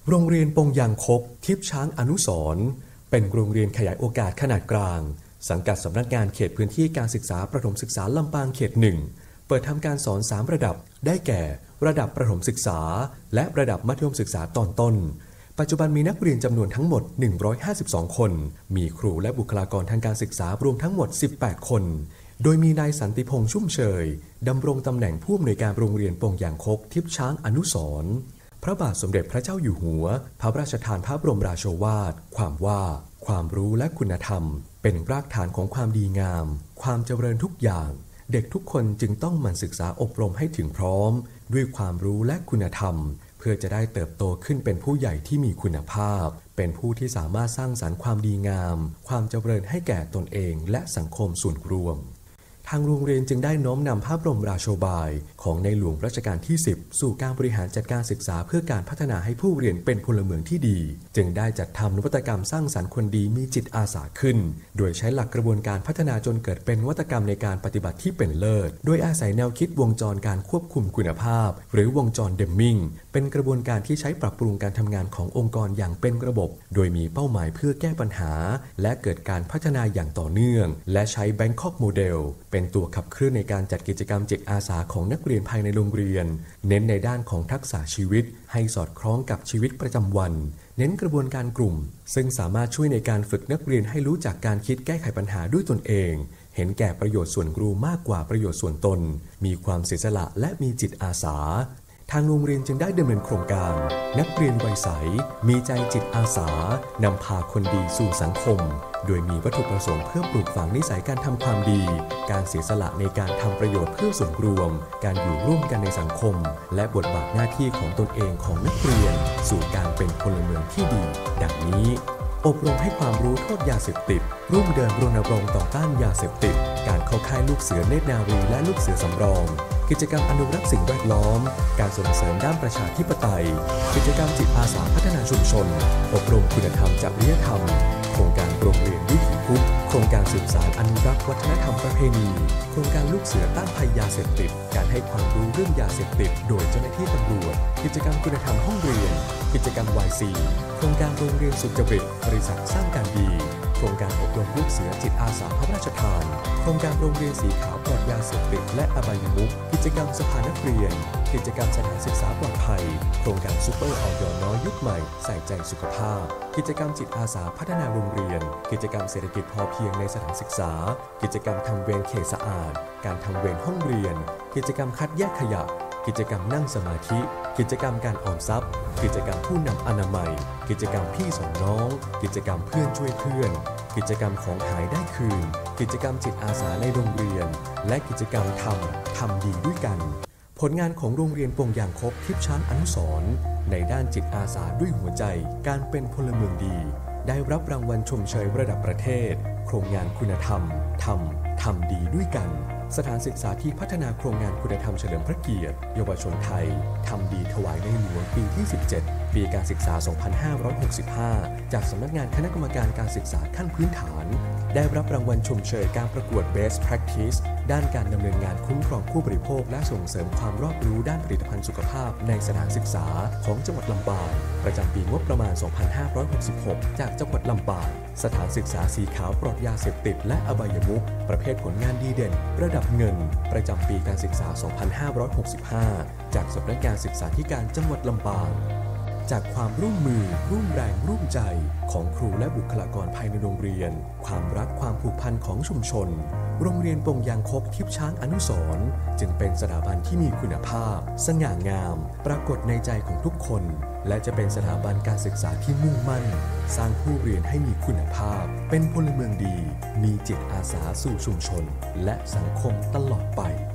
โรงเรียนปงยางคกทิพย์ช้างอนุสรณ์เป็นโรงเรียนขยายโอกาสขนาดกลางสังกัดสำนักงานเขตพื้นที่การศึกษาประถมศึกษาลำปางเขต 1เปิดทำการสอน3ระดับได้แก่ระดับประถมศึกษาและระดับมัธยมศึกษาตอนต้นปัจจุบันมีนักเรียนจำนวนทั้งหมด152คนมีครูและบุคลากรทางการศึกษารวมทั้งหมด18คนโดยมีนายสันติพงษ์ชุ่มเชยดำรงตำแหน่งผู้อำนวยการโรงเรียนปงยางคกทิพย์ช้างอนุสรณ์พระบาทสมเด็จพระเจ้าอยู่หัวพระราชทานพระบรมราโชวาทความว่าความรู้และคุณธรรมเป็นรากฐานของความดีงามความเจริญทุกอย่างเด็กทุกคนจึงต้องหมั่นศึกษาอบรมให้ถึงพร้อมด้วยความรู้และคุณธรรมเพื่อจะได้เติบโตขึ้นเป็นผู้ใหญ่ที่มีคุณภาพเป็นผู้ที่สามารถสร้างสรรค์ความดีงามความเจริญให้แก่ตนเองและสังคมส่วนรวมทางโรงเรียนจึงได้น้อมนำพระบรมราโชบายของในหลวงรัชกาลที่10สู่การบริหารจัดการศึกษาเพื่อการพัฒนาให้ผู้เรียนเป็นพลเมืองที่ดีจึงได้จัดทำนวัตกรรมสร้างสรรค์คนดีมีจิตอาสาขึ้นโดยใช้หลักกระบวนการพัฒนาจนเกิดเป็นนวัตกรรมในการปฏิบัติที่เป็นเลิศโดยอาศัยแนวคิดวงจรการควบคุมคุณภาพหรือวงจรเดมมิงเป็นกระบวนการที่ใช้ปรับปรุงการทำงานขององค์กรอย่างเป็นระบบโดยมีเป้าหมายเพื่อแก้ปัญหาและเกิดการพัฒนาอย่างต่อเนื่องและใช้ Bangkok Model เป็นตัวขับเคลื่อนในการจัดกิจกรรมจิตอาสาของนักเรียนภายในโรงเรียนเน้นในด้านของทักษะชีวิตให้สอดคล้องกับชีวิตประจำวันเน้นกระบวนการกลุ่มซึ่งสามารถช่วยในการฝึกนักเรียนให้รู้จักการคิดแก้ไขปัญหาด้วยตนเองเห็นแก่ประโยชน์ส่วนรวมมากกว่าประโยชน์ส่วนตนมีความเสียสละและมีจิตอาสาทางโรงเรียนจึงได้ดำเนินโครงการนักเรียนวัยใสมีใจจิตอาสานำพาคนดีสู่สังคมโดยมีวัตถุประสงค์เพื่อปลูกฝังนิสัยการทำความดีการเสียสละในการทำประโยชน์เพื่อส่วนรวมการอยู่ร่วมกันในสังคมและบทบาทหน้าที่ของตนเองของนักเรียนสู่การเป็นพลเมืองที่ดีดังนี้อบรมให้ความรู้โทษยาเสพติดร่วมเดินรณรงค์ต่อต้านยาเสพติดการเข้าค่ายลูกเสือเนตรนารีและลูกเสือสำรองกิจกรรมอนุรักษ์สิ่งแวดล้อมการส่งเสริมด้านประชาธิปไตยกิจกรรมจิตอาสาพัฒนาชุมชนอบรมคุณธรรมจริยธรรมโครงการโรงเรียนวิถีพุทธโครงการสืบสานอนุรักษ์วัฒนธรรมประเพณีโครงการลูกเสือต้านภัยยาเสพติดการให้ความรู้เรื่องยาเสพติดโดยเจ้าหน้าที่ตำรวจกิจกรรมคุณธรรมห้องเรียนกิจกรรม YC โครงการโรงเรียนสุจริตบริษัทสร้างการดีโครงการอบรมลูกเสือจิตอาสาพระราชทานโครงการโรงเรียนสีขาวปลอดยาเสพติดและอบายมุขกิจกรรมสภานักเรียนกิจกรรมสถานศึกษาปลอดภัยโครงการซูเปอร์ออยน้อยยุคใหม่ใส่ใจสุขภาพกิจกรรมจิตอาสาพัฒนาโรงเรียนกิจกรรมเศรษฐกิจพอเพียงในสถานศึกษากิจกรรมทำเวรเขตสะอาดการทำเวรห้องเรียนกิจกรรมคัดแยกขยะกิจกรรมนั่งสมาธิกิจกรรมการออมทรัพย์กิจกรรมผู้นำอนามัยกิจกรรมพี่สอนน้องกิจกรรมเพื่อนช่วยเพื่อนกิจกรรมของหายได้คืนกิจกรรมจิตอาสาในโรงเรียนและกิจกรรมทำดีด้วยกันผลงานของโรงเรียนปงยางคกทิพย์ช้างอนุสรณ์ในด้านจิตอาสาด้วยหัวใจการเป็นพลเมืองดีได้รับรางวัลชมเชยระดับประเทศโครงงานคุณธรรมทำดีด้วยกันสถานศึกษาที่พัฒนาโครงงานคุณธรรมเฉลิมพระเกียรติเยาวชนไทยทำดีถวายในหลวงปีที่17ปีการศึกษา2565จากสำนักงานคณะกรรมการการศึกษาขั้นพื้นฐานได้รับรางวัลชมเชยการประกวด Best Practice ด้านการดำเนินงานคุ้มครองผู้บริโภคและส่งเสริมความรอบรู้ด้านผลิตภัณฑ์สุขภาพในสถานศึกษาของจังหวัดลำปางประจำปีงบประมาณ 2566 จากจังหวัดลำปางสถานศึกษาสีขาวปลอดยาเสพติดและอบายมุขประเภทผลงานดีเด่นระดับเงินประจำปีการศึกษา 2565 จากสำนักงานศึกษาธิการจังหวัดลำปางจากความร่วมมือร่วมแรงร่วมใจของครูและบุคลากรภายในโรงเรียนความรักความผูกพันของชุมชนโรงเรียนปงยางคกทิพย์ช้างอนุสรณ์จึงเป็นสถาบันที่มีคุณภาพสง่างามปรากฏในใจของทุกคนและจะเป็นสถาบันการศึกษาที่มุ่งมั่นสร้างผู้เรียนให้มีคุณภาพเป็นพลเมืองดีมีจิตอาสาสู่ชุมชนและสังคมตลอดไป